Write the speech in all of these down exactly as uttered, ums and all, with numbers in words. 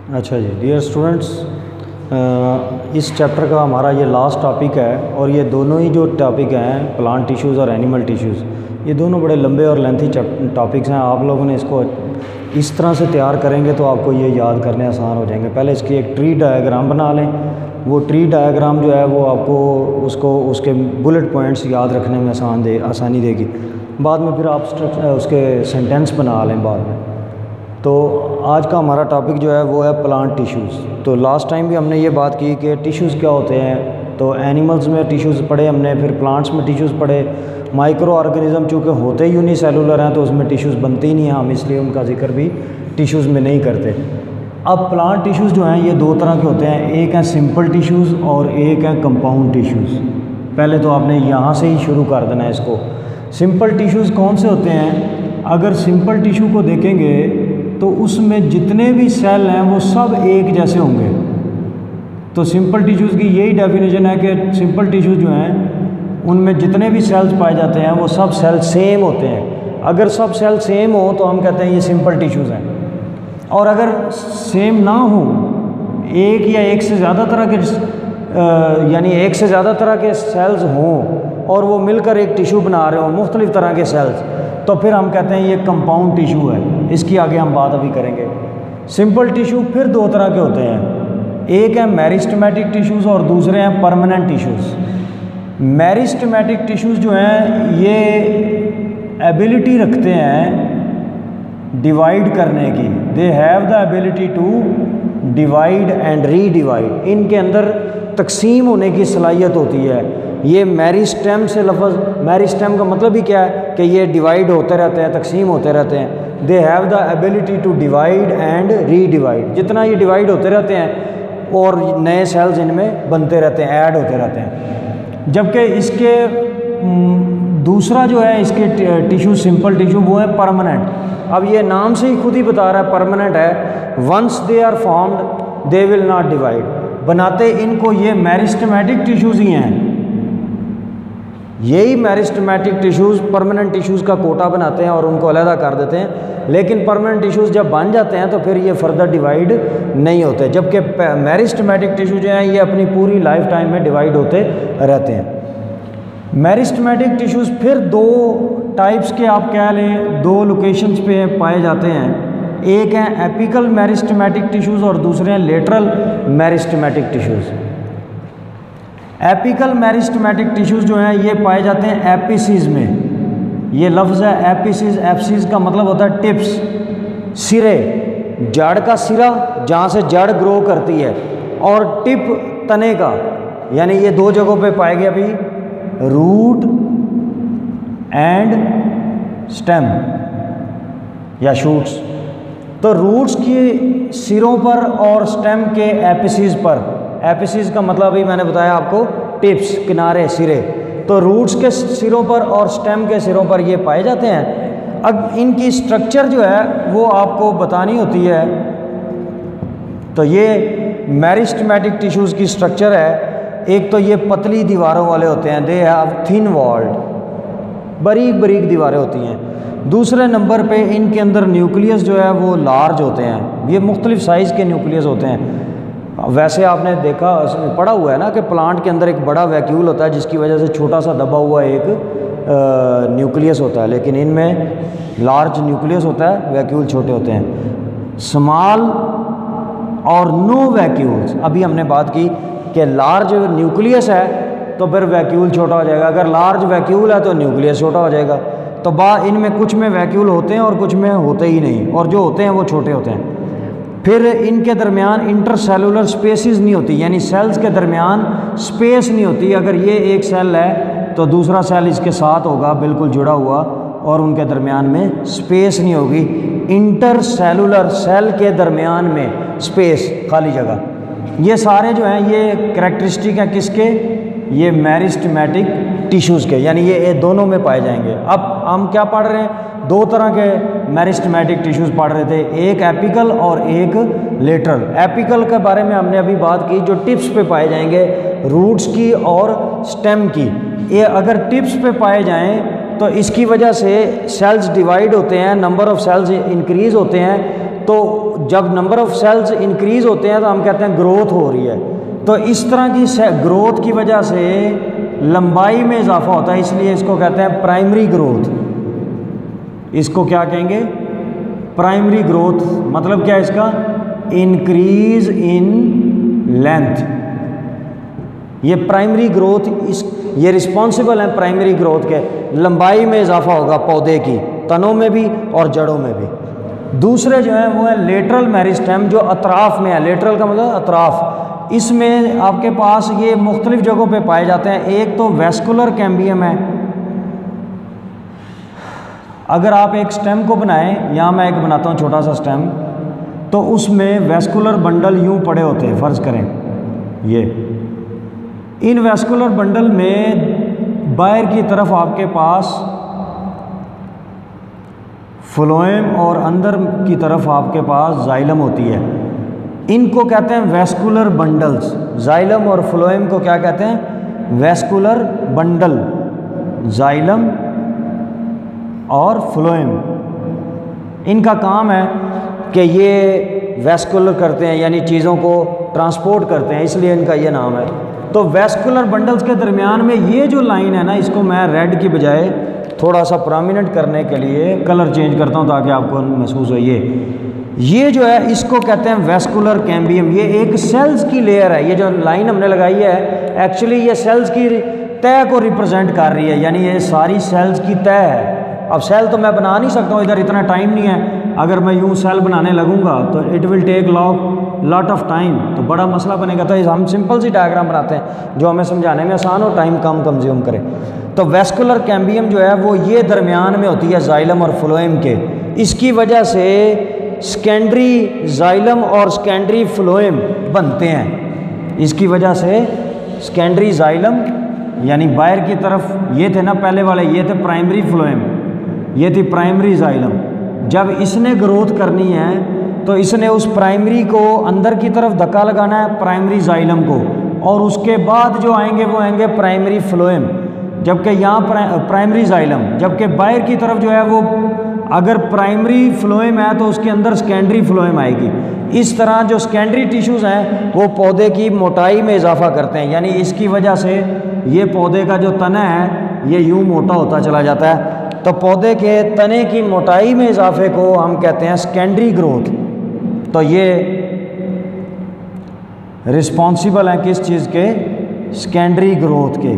अच्छा जी, dear students, इस चैप्टर का हमारा ये लास्ट टॉपिक है और ये दोनों ही जो टॉपिक हैं प्लांट टिश्यूज़ और एनिमल टिश्यूज़, ये दोनों बड़े लंबे और लेंथी टॉपिक्स हैं। आप लोगों ने इसको इस तरह से तैयार करेंगे तो आपको ये याद करने आसान हो जाएंगे। पहले इसकी एक ट्री डायग्राम बना लें। वो ट्री डायग्राम जो है वो आपको उसको उसके बुलेट पॉइंट्स याद रखने में आसान दे आसानी देगी। बाद में फिर आप उसके सेंटेंस बना लें बाद में। तो आज का हमारा टॉपिक जो है वो है प्लांट टिश्यूज़। तो लास्ट टाइम भी हमने ये बात की कि टिश्यूज़ क्या होते हैं। तो एनिमल्स में टिश्यूज़ पढ़े हमने, फिर प्लांट्स में टिश्यूज़ पढ़े। माइक्रो ऑर्गेनिज्म चूँकि होते यूनिसेलुलर हैं तो उसमें टिश्यूज़ बनती ही नहीं है, हम इसलिए उनका जिक्र भी टिश्यूज़ में नहीं करते। अब प्लांट टिश्यूज़ जो हैं ये दो तरह के होते हैं, एक है सिंपल टिश्यूज़ और एक है कंपाउंड टिश्यूज़। पहले तो आपने यहाँ से ही शुरू कर देना है इसको। सिंपल टिश्यूज़ कौन से होते हैं? अगर सिंपल टिश्यू को देखेंगे तो उसमें जितने भी सेल हैं वो सब एक जैसे होंगे। तो सिंपल टिश्यूज़ की यही डेफिनेशन है कि सिंपल टिश्यूज़ जो हैं उनमें जितने भी सेल्स पाए जाते हैं वो सब सेल सेम होते हैं। अगर सब सेल सेम हो तो हम कहते हैं ये सिंपल टिश्यूज़ हैं। और अगर सेम ना हो, एक या एक से ज़्यादा तरह के यानी एक से ज़्यादा तरह के सेल्स हों और वो मिलकर एक टिश्यू बना रहे हो मुख्तलिफ़ तरह के सेल्स, तो फिर हम कहते हैं ये कंपाउंड टिश्यू है। इसकी आगे हम बात अभी करेंगे। सिंपल टिश्यू फिर दो तरह के होते हैं, एक है मेरिस्टेमेटिक टिश्यूज़ और दूसरे हैं परमानेंट टिश्यूज़। मेरिस्टेमेटिक टिश्यूज़ जो हैं ये एबिलिटी रखते हैं डिवाइड करने की। They have the ability to divide and redivide. इनके अंदर तकसीम होने की सलाहियत होती है। ये मेरिस्टेम से लफ्ज़, मेरिस्टेम का मतलब ही क्या है कि ये डिवाइड होते रहते हैं, तकसीम होते रहते हैं। They have the ability to divide and redivide. जितना ये डिवाइड होते रहते हैं और नए सेल्स इनमें बनते रहते हैं, ऐड होते रहते हैं। जबकि इसके दूसरा जो है इसके टिश्यू सिंपल टिश्यू वो है परमानेंट। अब ये नाम से ही खुद ही बता रहा है परमानेंट है। Once they are formed they will not divide. बनाते इनको ये मेरिस्टेमेटिक टिश्यूज़ ही हैं। यही मेरिस्टेमेटिक टिश्यूज़ परमानेंट टिश्यूज़ का कोटा बनाते हैं और उनको अलहदा कर देते हैं। लेकिन परमानेंट टिश्यूज़ जब बन जाते हैं तो फिर ये फर्दर डिवाइड नहीं होते। जबकि मेरिस्टेमेटिक टिश्यू जो हैं ये अपनी पूरी लाइफ टाइम में डिवाइड होते रहते हैं। मेरिस्टेमेटिक टिश्यूज़ फिर दो टाइप्स के आप कह लें, दो लोकेशंस पे पाए जाते हैं। एक हैं एपिकल मेरिस्टेमेटिक टिश्यूज़ और दूसरे हैं lateral meristematic tissues. Apical meristematic tissues जो हैं ये पाए जाते हैं एपिसीज़ में। ये लफ्ज़ है एपिसीज़। एपिसीज़ का मतलब होता है टिप्स, सिरे, जड़ का सिरा जहाँ से जड़ ग्रो करती है, और टिप तने का। यानी ये दो जगहों पे पाए गए अभी, रूट एंड स्टेम या शूट्स। तो रूट्स की सिरों पर और स्टेम के एपिसीज़ पर, एपिसीज़ का मतलब अभी मैंने बताया आपको टिप्स, किनारे, सिरे। तो रूट्स के सिरों पर और स्टेम के सिरों पर ये पाए जाते हैं। अब इनकी स्ट्रक्चर जो है वो आपको बतानी होती है। तो ये मेरिस्टेमेटिक टिश्यूज़ की स्ट्रक्चर है। एक तो ये पतली दीवारों वाले होते हैं, दे हैव थिन वॉल्ड, बारीक बारीक दीवारें होती हैं। दूसरे नंबर पे इनके अंदर न्यूक्लियस जो है वो लार्ज होते हैं। ये मुख्तलिफ साइज़ के न्यूक्लियस होते हैं। वैसे आपने देखा, पढ़ा हुआ है ना कि प्लांट के अंदर एक बड़ा वैक्यूल होता है जिसकी वजह से छोटा सा दबा हुआ एक न्यूक्लियस होता है, लेकिन इनमें लार्ज न्यूक्लियस होता है, वैक्यूल छोटे होते हैं। स्मॉल और नो वैक्यूल्स। अभी हमने बात की कि लार्ज न्यूक्लियस है तो फिर वैक्यूल छोटा हो जाएगा, अगर लार्ज वैक्यूल है तो न्यूक्लियस छोटा हो जाएगा। तो बा इनमें कुछ में वैक्यूल होते हैं और कुछ में होते ही नहीं, और जो होते हैं वो छोटे होते हैं। फिर इनके दरमियान इंटरसेलुलर स्पेसिस नहीं होती, यानी सेल्स के दरमियान स्पेस नहीं होती। अगर ये एक सेल है तो दूसरा सेल इसके साथ होगा बिल्कुल जुड़ा हुआ, और उनके दरमियान में स्पेस नहीं होगी। इंटरसेलुलर सेल के दरमियान में स्पेस, खाली जगह। ये सारे जो हैं ये करैक्टरिस्टिक हैं किसके? ये मेरिस्टेमेटिक टिश्यूज़ के, यानी ये दोनों में पाए जाएंगे। अब हम क्या पढ़ रहे हैं? दो तरह के मेरिस्टेमेटिक टिश्यूज़ पढ़ रहे थे, एक एपिकल और एक लेटरल। एपिकल के बारे में हमने अभी बात की, जो टिप्स पे पाए जाएंगे, रूट्स की और स्टेम की। ये अगर टिप्स पे पाए जाएं तो इसकी वजह से सेल्स डिवाइड होते हैं, नंबर ऑफ़ सेल्स इंक्रीज़ होते हैं, तो जब नंबर ऑफ सेल्स इंक्रीज़ होते हैं तो हम कहते हैं ग्रोथ हो रही है। तो इस तरह की ग्रोथ की वजह से लंबाई में इजाफा होता है, इसलिए इसको कहते हैं प्राइमरी ग्रोथ। इसको क्या कहेंगे? Primary growth. मतलब क्या है इसका? Increase in length. ये प्राइमरी ग्रोथ, इस ये रिस्पॉन्सिबल है प्राइमरी ग्रोथ के, लंबाई में इजाफा होगा पौधे की, तनों में भी और जड़ों में भी। दूसरे जो है वो है लेटरल मेरिस्टेम, जो अतराफ में है। लेटरल का मतलब अतराफ। इसमें आपके पास ये मुख्तलिफ जगहों पे पाए जाते हैं। एक तो वेस्कुलर कैम्बियम है। अगर आप एक स्टेम को बनाएं, यहाँ मैं एक बनाता हूँ छोटा सा स्टेम, तो उसमें वेस्कुलर बंडल यूँ पड़े होते हैं, फ़र्ज़ करें ये। इन वेस्कुलर बंडल में बाहर की तरफ आपके पास फ्लोएम और अंदर की तरफ आपके पास जाइलम होती है। इनको कहते हैं वेस्कुलर बंडल्स। जाइलम और फ्लोएम को क्या कहते हैं? Vascular bundle. जाइलम और फ्लोएम, इनका काम है कि ये वेस्कुलर करते हैं, यानी चीज़ों को ट्रांसपोर्ट करते हैं, इसलिए इनका ये नाम है। तो वेस्कुलर बंडल्स के दरमियान में ये जो लाइन है ना, इसको मैं रेड की बजाय थोड़ा सा प्रोमिनेंट करने के लिए कलर चेंज करता हूँ ताकि आपको महसूस हो। ये ये जो है इसको कहते हैं वेस्कुलर कैम्बियम। ये एक सेल्स की लेयर है। ये जो लाइन हमने लगाई है एक्चुअली ये सेल्स की तह को रिप्रेजेंट कर रही है, यानी ये सारी सेल्स की तह है। अब सेल तो मैं बना नहीं सकता हूँ, इधर इतना टाइम नहीं है। अगर मैं यूँ सेल बनाने लगूँगा तो it will take lot lot of time, तो बड़ा मसला बनेगा। तो हम सिंपल सी डायग्राम बनाते हैं जो हमें समझाने में आसान हो, टाइम कम कंज्यूम करे। तो वेस्कुलर कैम्बियम जो है वो ये दरमियान में होती है जाइलम और फ्लोएम के। इसकी वजह से सेकेंडरी जाइलम और सेकेंडरी फ्लोएम बनते हैं। इसकी वजह से सेकेंडरी जाइलम यानी बाहर की तरफ ये थे ना पहले वाले, ये थे प्राइमरी फ्लोएम, ये थी प्राइमरी जाइलम। जब इसने ग्रोथ करनी है तो इसने उस प्राइमरी को अंदर की तरफ धक्का लगाना है, प्राइमरी जाइलम को, और उसके बाद जो आएंगे वो आएंगे प्राइमरी फ्लोएम, जबकि यहाँ प्राइमरी जाइलम। जबकि बाहर की तरफ जो है वो अगर प्राइमरी फ्लोएम है तो उसके अंदर सेकेंडरी फ्लोएम आएगी। इस तरह जो सेकेंडरी टिश्यूज़ हैं वो पौधे की मोटाई में इजाफा करते हैं, यानी इसकी वजह से ये पौधे का जो तना है ये यूँ मोटा होता चला जाता है। तो पौधे के तने की मोटाई में इजाफे को हम कहते हैं सेकेंडरी ग्रोथ। तो ये रिस्पॉन्सिबल है किस चीज़ के? सेकेंडरी ग्रोथ के।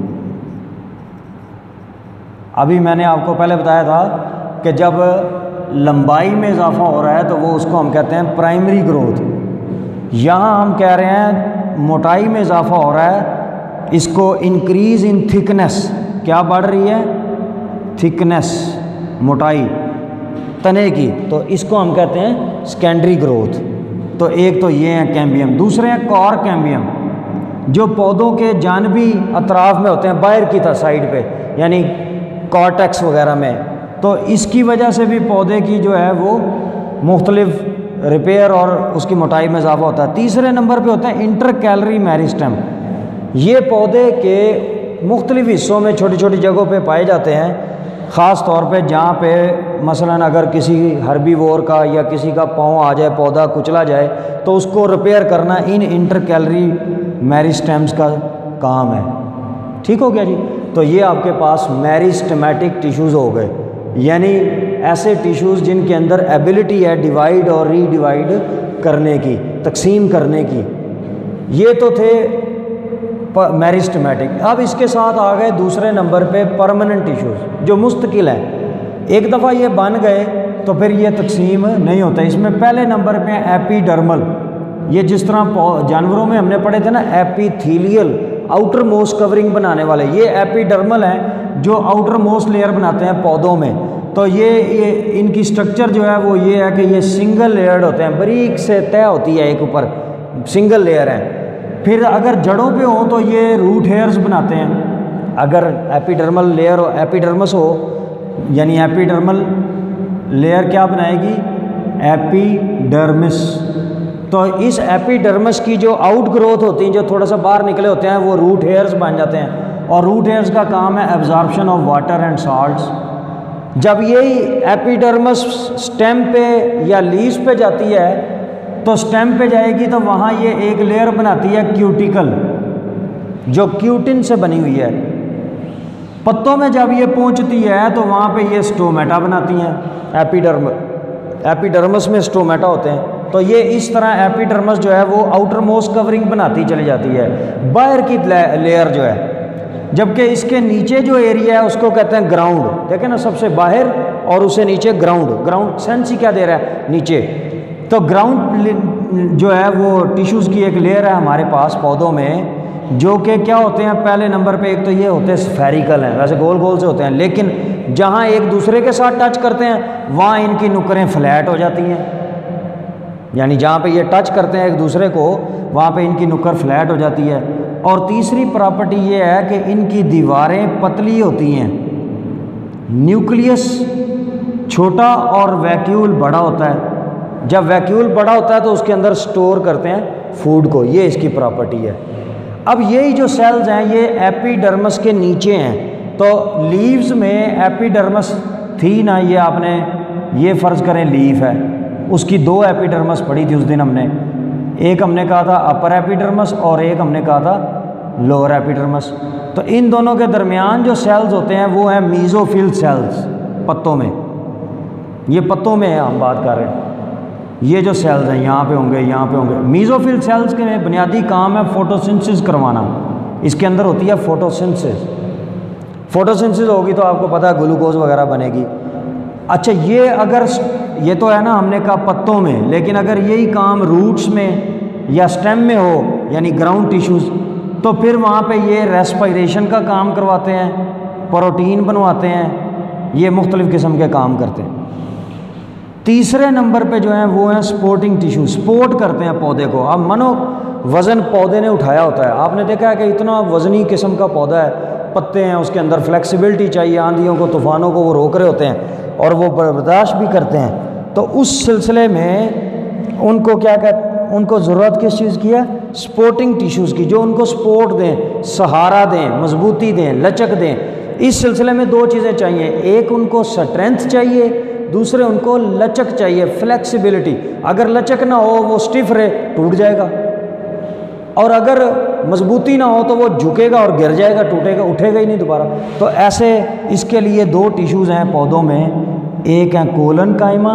अभी मैंने आपको पहले बताया था कि जब लंबाई में इजाफा हो रहा है तो वो उसको हम कहते हैं प्राइमरी ग्रोथ। यहाँ हम कह रहे हैं मोटाई में इजाफा हो रहा है, इसको इंक्रीज इन थिकनेस। क्या बढ़ रही है? थिकनेस, मोटाई तने की, तो इसको हम कहते हैं सेकेंडरी ग्रोथ। तो एक तो ये है कैम्बियम। दूसरे हैं कॉर कैम्बियम, जो पौधों के जानबी अतराफ में होते हैं, बाहर की तरफ साइड पे, यानी कॉर्टेक्स वगैरह में। तो इसकी वजह से भी पौधे की जो है वो मुख्तलिफ रिपेयर और उसकी मोटाई में इजाफा होता है। तीसरे नंबर पे होता है इंटरकैलरी मेरिस्टेम। ये पौधे के मुख्तलिफ हिस्सों में छोटी छोटी जगहों पे पाए जाते हैं, ख़ास तौर पे जहाँ पे मसलन अगर किसी हर्बीवोर का या किसी का पाँव आ जाए, पौधा कुचला जाए, तो उसको रिपेयर करना इन इंटरकैलरी मेरिस्टेम्स का काम है। ठीक हो गया जी। तो ये आपके पास मेरिस्टेमेटिक टिश्यूज़ हो गए, यानी ऐसे टिश्यूज़ जिनके अंदर एबिलिटी है डिवाइड और रीडिवाइड करने की, तकसीम करने की। ये तो थे मेरिस्टेमेटिक। अब इसके साथ आ गए दूसरे नंबर पे परमानेंट टिश्यूज़ जो मुस्तकिल हैं। एक दफ़ा ये बन गए तो फिर ये तकसीम नहीं होता। इसमें पहले नंबर पे एपिडर्मल। ये जिस तरह जानवरों में हमने पढ़े थे ना एपिथेलियल, आउटर मोस्ट कवरिंग बनाने वाले, ये एपिडर्मल हैं जो आउटर मोस्ट लेयर बनाते हैं पौधों में। तो ये ये इनकी स्ट्रक्चर जो है वो ये है कि ये सिंगल लेयर्ड होते हैं, बारीक से तय होती है एक ऊपर, सिंगल लेयर है। फिर अगर जड़ों पे हो तो ये रूट हेयर्स बनाते हैं। अगर एपिडर्मल लेयर हो, एपिडर्मस हो, यानी एपिडर्मल लेयर क्या बनाएगी? एपिडर्मिस। तो इस एपिडर्मिस की जो आउट ग्रोथ होती है, जो थोड़ा सा बाहर निकले होते हैं, वो रूट हेयर्स बन जाते हैं। और रूट हेयर्स का काम है absorption of water and salts. जब यही एपिडर्मस स्टेम पे या लीव्स पे जाती है तो स्टेम पे जाएगी तो वहाँ ये एक लेयर बनाती है क्यूटिकल, जो क्यूटिन से बनी हुई है। पत्तों में जब ये पहुँचती है तो वहाँ पे ये स्टोमेटा बनाती हैं। एपिडर्म एपिडर्मस में स्टोमेटा होते हैं। तो ये इस तरह एपिडर्मस जो है वो आउटर मोस्ट कवरिंग बनाती चली जाती है, बाहर की लेयर जो है। जबकि इसके नीचे जो एरिया है उसको कहते हैं ग्राउंड। देखें ना, सबसे बाहर और उसे नीचे ग्राउंड। ग्राउंड सेंस ही क्या दे रहा है, नीचे। तो ग्राउंड जो है वो टिश्यूज़ की एक लेयर है हमारे पास पौधों में, जो कि क्या होते हैं, पहले नंबर पे एक तो ये होते हैं स्फेरिकल हैं, वैसे गोल गोल से होते हैं, लेकिन जहाँ एक दूसरे के साथ टच करते हैं वहाँ इनकी नुकरें फ्लैट हो जाती हैं। यानी जहाँ पे ये टच करते हैं एक दूसरे को वहाँ पे इनकी नुक्कर फ्लैट हो जाती है। और तीसरी प्रॉपर्टी ये है कि इनकी दीवारें पतली होती हैं, न्यूक्लियस छोटा और वैक्यूल बड़ा होता है। जब वैक्यूल बड़ा होता है तो उसके अंदर स्टोर करते हैं फूड को, ये इसकी प्रॉपर्टी है। अब यही जो सेल्स हैं ये एपिडर्मस के नीचे हैं। तो लीव्स में एपिडर्मस थी ना, ये आपने ये फ़र्ज़ करें लीफ है, उसकी दो एपिडर्मस पढ़ी थी उस दिन हमने। एक हमने कहा था अपर एपिडर्मस और एक हमने कहा था लोअर एपिडर्मस। तो इन दोनों के दरमियान जो सेल्स होते हैं वो हैं मीज़ोफिल सेल्स पत्तों में। ये पत्तों में है हम बात कर रहे हैं। ये जो सेल्स हैं यहाँ पे होंगे, यहाँ पे होंगे। मीज़ोफिल सेल्स के बुनियादी काम है फोटोसिंथेसिस करवाना। इसके अंदर होती है फोटोसिंथेसिस। फोटोसिंथेसिस होगी तो आपको पता है ग्लूकोज वगैरह बनेगी। अच्छा, ये अगर ये तो है ना हमने कहा पत्तों में, लेकिन अगर यही काम रूट्स में या स्टेम में हो यानी ग्राउंड टिश्यूज़, तो फिर वहाँ पे ये रेस्पिरेशन का काम करवाते हैं, प्रोटीन बनवाते हैं, ये मुख्तलिफ़ किस्म के काम करते हैं। तीसरे नंबर पे जो हैं वो हैं स्पोर्टिंग टिश्यू, सपोर्ट करते हैं पौधे को। अब मानो वज़न पौधे ने उठाया होता है, आपने देखा है कि इतना वज़नी किस्म का पौधा है, पत्ते हैं, उसके अंदर फ्लेक्सिबिलिटी चाहिए, आंधियों को तूफ़ानों को वो रोक रहे होते हैं और वो बर्दाश्त भी करते हैं। तो उस सिलसिले में उनको क्या कहते, उनको ज़रूरत किस चीज़ की है, सपोर्टिंग टिश्यूज़ की, जो उनको सपोर्ट दें, सहारा दें, मजबूती दें, लचक दें। इस सिलसिले में दो चीज़ें चाहिए, एक उनको स्ट्रेंथ चाहिए, दूसरे उनको लचक चाहिए, फ्लेक्सिबिलिटी। अगर लचक ना हो वो स्टिफ रहे, टूट जाएगा, और अगर मजबूती ना हो तो वो झुकेगा और गिर जाएगा, टूटेगा, उठेगा ही नहीं दोबारा। तो ऐसे इसके लिए दो टिश्यूज़ हैं पौधों में, एक है कोलन कायमा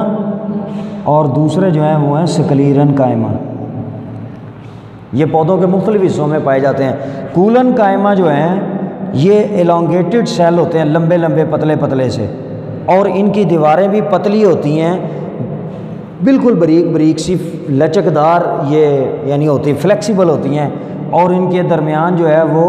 और दूसरे जो हैं वो हैं स्क्लीरन कायमा। ये पौधों के मुख्तलिफ हिस्सों में पाए जाते हैं। कूलन कायमा जो हैं ये एलोंगेटेड सेल होते हैं, लंबे लंबे पतले पतले से, और इनकी दीवारें भी पतली होती हैं, बिल्कुल बारीक बारीक सी लचकदार ये यानी होती फ्लेक्सिबल होती हैं। और इनके दरमियान जो है वो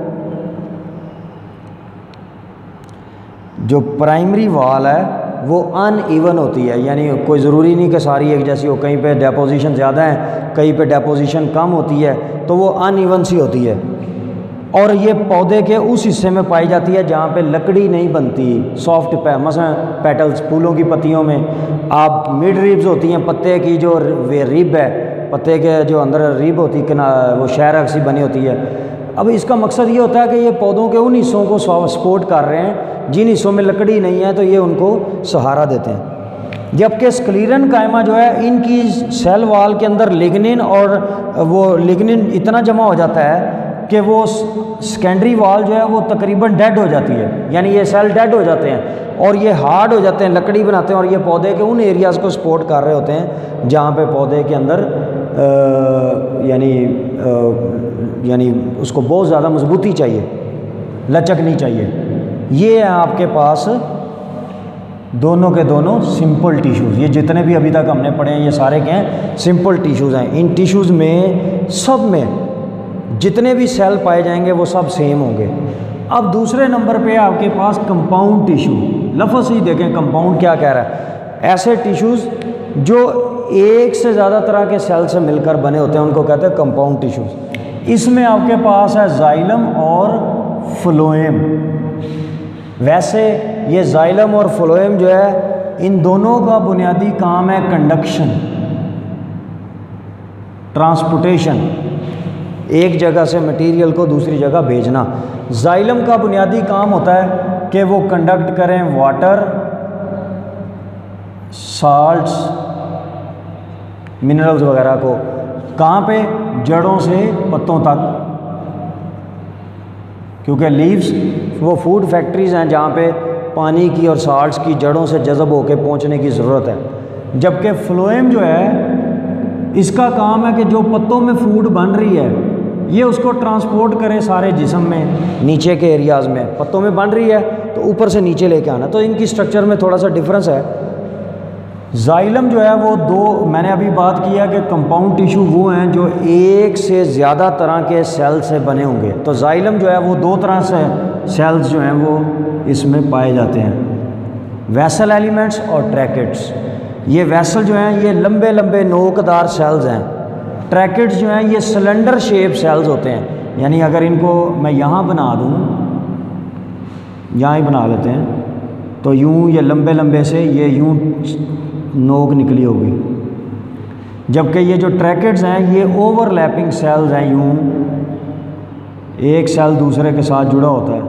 जो प्राइमरी वॉल है वो अनइवन होती है, यानी कोई ज़रूरी नहीं कि सारी एक जैसी हो, कहीं पे डेपोजिशन ज़्यादा है, कहीं पे डेपोजिशन कम होती है, तो वो अनइवन सी होती है। और ये पौधे के उस हिस्से में पाई जाती है जहाँ पे लकड़ी नहीं बनती, सॉफ्ट पे मसलन पेटल्स, फूलों की पत्तियों में आप मिड रिब्स होती हैं, पत्ते की जो वे रिब है, पत्ते के जो अंदर रिब होती है वो शहरक सी बनी होती है। अब इसका मकसद ये होता है कि ये पौधों के उन हिस्सों को सपोर्ट कर रहे हैं जिन हिस्सों में लकड़ी नहीं है, तो ये उनको सहारा देते हैं। जबकि स्क्लीरन कायमा जो है इनकी सेल वॉल के अंदर लिग्निन, और वो लिग्निन इतना जमा हो जाता है कि वो सेकेंडरी वॉल जो है वो तकरीबन डेड हो जाती है, यानी ये सेल डेड हो जाते हैं और ये हार्ड हो जाते हैं, लकड़ी बनाते हैं, और ये पौधे के उन एरियाज़ को सपोर्ट कर रहे होते हैं जहाँ पे पौधे के अंदर आ, यानी आ, यानी उसको बहुत ज़्यादा मजबूती चाहिए, लचक नहीं चाहिए। ये है आपके पास दोनों के दोनों सिंपल टिश्यूज़। ये जितने भी अभी तक हमने पढ़े हैं ये सारे क्या हैं, सिंपल टिश्यूज़ हैं। इन टिश्यूज़ में सब में जितने भी सेल पाए जाएंगे वो सब सेम होंगे। अब दूसरे नंबर पे आपके पास कंपाउंड टिश्यू। लफ्ज़ ही देखें कंपाउंड क्या कह रहा है, ऐसे टिश्यूज़ जो एक से ज़्यादा तरह के सेल से मिलकर बने होते हैं उनको कहते हैं कंपाउंड टिश्यूज़। इसमें आपके पास है जाइलम और फ्लोएम। वैसे ये जाइलम और फ्लोएम जो है इन दोनों का बुनियादी काम है कंडक्शन, ट्रांसपोर्टेशन, एक जगह से मटेरियल को दूसरी जगह भेजना। जाइलम का बुनियादी काम होता है कि वो कंडक्ट करें वाटर साल्ट्स मिनरल्स वगैरह को कहाँ पे, जड़ों से पत्तों तक, क्योंकि लीव्स वो फूड फैक्ट्रीज़ हैं जहाँ पे पानी की और साल्ट्स की जड़ों से जज़ब होकर पहुँचने की ज़रूरत है। जबकि फ्लोएम जो है इसका काम है कि जो पत्तों में फूड बन रही है ये उसको ट्रांसपोर्ट करे सारे जिस्म में, नीचे के एरियाज़ में पत्तों में बन रही है तो ऊपर से नीचे लेके आना। तो इनकी स्ट्रक्चर में थोड़ा सा डिफरेंस है। जाइलम जो है वो दो, मैंने अभी बात किया कि कंपाउंड टिश्यू वो हैं जो एक से ज़्यादा तरह के सेल से बने होंगे। तो जाइलम जो है वो दो तरह से सेल्स जो हैं वो इसमें पाए जाते हैं, वेसल एलिमेंट्स और ट्रैकेट्स। ये वेसल जो हैं ये लंबे लंबे नोकदार सेल्स हैं, ट्रैकेट्स जो हैं ये सिलेंडर शेप सेल्स होते हैं। यानी अगर इनको मैं यहाँ बना दूँ, यहाँ ही बना लेते हैं, तो यूँ ये लंबे लंबे से ये यूँ नोक निकली होगी। जबकि ये जो ट्रैकेट्स हैं ये ओवरलैपिंग सेल्स हैं, यूँ एक सेल दूसरे के साथ जुड़ा होता है।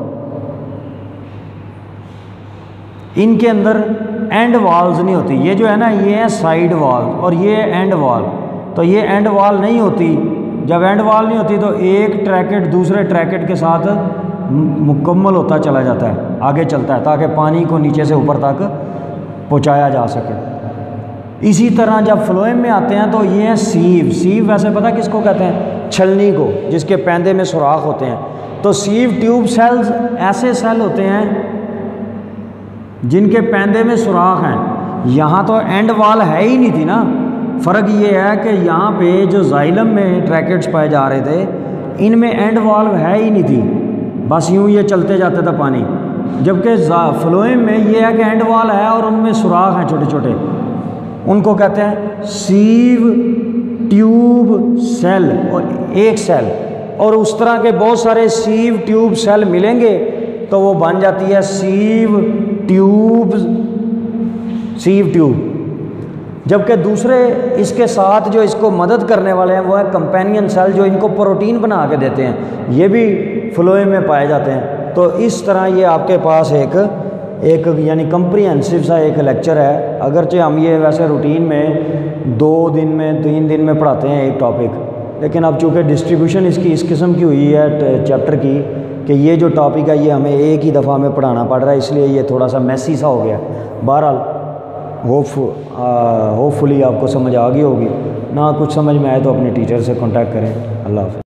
इनके अंदर एंड वॉल्स नहीं होती। ये जो है ना ये है साइड वॉल और ये एंड वॉल। तो ये एंड वॉल नहीं होती। जब एंड वॉल नहीं होती तो एक ट्रैकेट दूसरे ट्रैकेट के साथ मुकम्मल होता चला जाता है, आगे चलता है, ताकि पानी को नीचे से ऊपर तक पहुंचाया जा सके। इसी तरह जब फ्लोएम में आते हैं तो ये है सीव। सीव वैसे पता किसको कहते हैं, छलनी को, जिसके पैंदे में सुराख होते हैं। तो सीव ट्यूब सेल्स ऐसे सेल होते हैं जिनके पैंदे में सुराख हैं। यहाँ तो एंड वॉल है ही नहीं थी ना। फ़र्क ये है कि यहाँ पे जो जाइलम में ट्रैकेट्स पाए जा रहे थे इनमें एंड वॉल्व है ही नहीं थी, बस यूँ ये चलते जाते था पानी। जबकि फ्लोएम में ये है कि एंड वॉल है और उनमें सुराख हैं छोटे छोटे, उनको कहते हैं सीव ट्यूब सेल और एक सेल। और उस तरह के बहुत सारे सीव ट्यूब सेल मिलेंगे तो वो बन जाती है सीव ट्यूब सीव ट्यूब। जबकि दूसरे इसके साथ जो इसको मदद करने वाले हैं वो है कंपेनियन सेल, जो इनको प्रोटीन बना के देते हैं, ये भी फ्लोएम में पाए जाते हैं। तो इस तरह ये आपके पास एक एक यानी कंप्रीहेंसिव सा एक लेक्चर है। अगरचे हम ये वैसे रूटीन में दो दिन में तीन दिन में पढ़ाते हैं एक टॉपिक, लेकिन अब चूँकि डिस्ट्रीब्यूशन इसकी इस किस्म की हुई है चैप्टर की कि ये जो टॉपिक है ये हमें एक ही दफ़ा में पढ़ाना पड़ रहा है, इसलिए ये थोड़ा सा मैसी सा हो गया। बहरहाल होप होपफुली आपको समझ आ गई होगी। ना कुछ समझ में आए तो अपने टीचर से कांटेक्ट करें। अल्लाह हाफ़िज़।